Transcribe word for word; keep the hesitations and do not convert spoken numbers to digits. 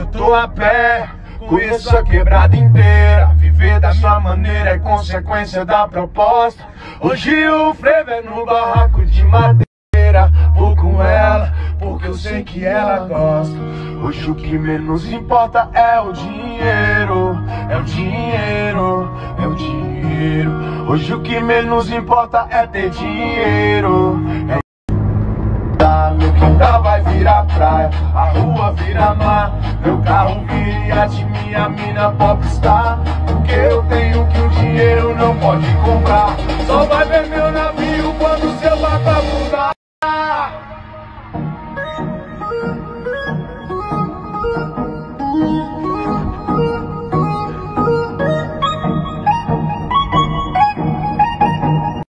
eu tô a pé, conheço a quebrada inteira. Viver da sua maneira é consequência da proposta. Hoje o frevo é no barraco de madeira. Vou com ela, porque eu sei que ela gosta. Hoje o que menos importa é o dinheiro. É o dinheiro, é o dinheiro. Hoje o que menos importa é ter dinheiro. É meu quintal vai virar praia, a rua vira mar, meu carro vira iate, minha mina popstar. Porque eu tenho que o dinheiro não pode comprar. Só vai ver